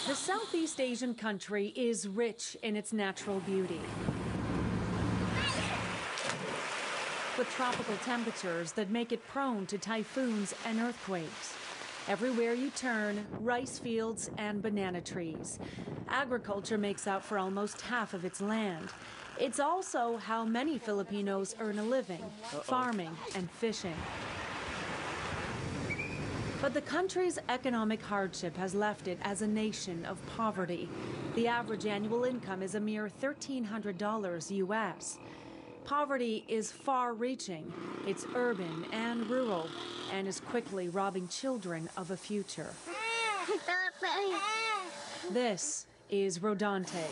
The Southeast Asian country is rich in its natural beauty, with tropical temperatures that make it prone to typhoons and earthquakes. Everywhere you turn, rice fields and banana trees. Agriculture makes up for almost half of its land. It's also how many Filipinos earn a living, farming and fishing. But the country's economic hardship has left it as a nation of poverty. The average annual income is a mere $1,300 US. Poverty is far-reaching. It's urban and rural, and is quickly robbing children of a future. This is Rodante,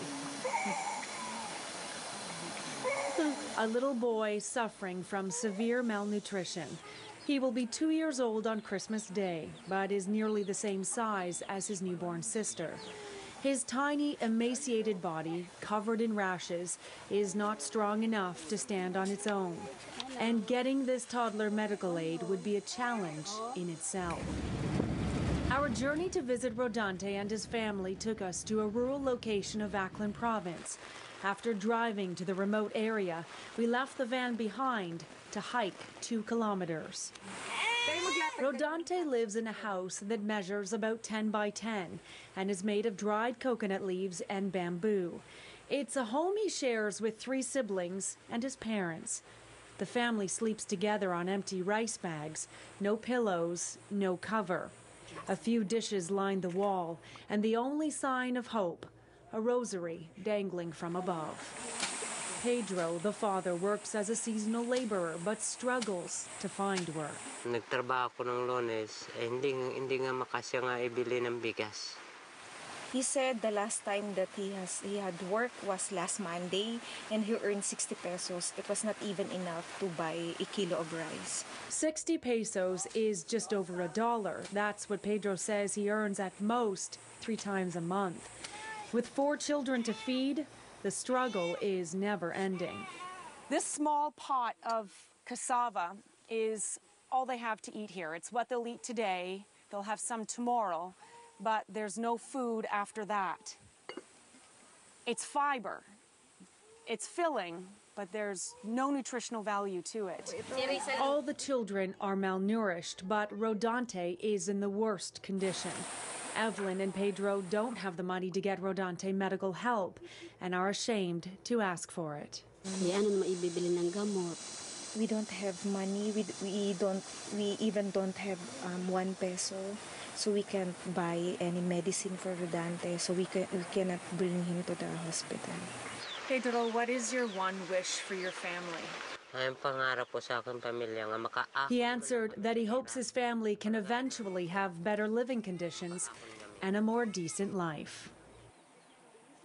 a little boy suffering from severe malnutrition. He will be 2 years old on Christmas Day, but is nearly the same size as his newborn sister. His tiny, emaciated body, covered in rashes, is not strong enough to stand on its own. And getting this toddler medical aid would be a challenge in itself. Our journey to visit Rodante and his family took us to a rural location of Aklan Province. After driving to the remote area, we left the van behind to hike 2 kilometers. Rodante lives in a house that measures about 10 by 10 and is made of dried coconut leaves and bamboo. It's a home he shares with 3 siblings and his parents. The family sleeps together on empty rice bags, no pillows, no cover. A few dishes line the wall, and the only sign of hope, a rosary dangling from above. Pedro, the father, works as a seasonal laborer but struggles to find work. Nagtrabaho ko ng Lunes, hindi nga makasya nga ibili ng bigas. He said the last time that he had work was last Monday, and he earned 60 pesos. It was not even enough to buy a kilo of rice. 60 pesos is just over $1. That's what Pedro says he earns at most 3 times a month. With 4 children to feed, the struggle is never ending. This small pot of cassava is all they have to eat here. It's what they'll eat today. They'll have some tomorrow, but there's no food after that. It's fiber. It's filling, but there's no nutritional value to it. All the children are malnourished, but Rodante is in the worst condition. Evelyn and Pedro don't have the money to get Rodante medical help and are ashamed to ask for it. We don't have money. We even don't have 1 peso, so we can't buy any medicine for Rodante. So we cannot bring him to the hospital. Pedro, what is your one wish for your family? He answered that he hopes his family can eventually have better living conditions and a more decent life.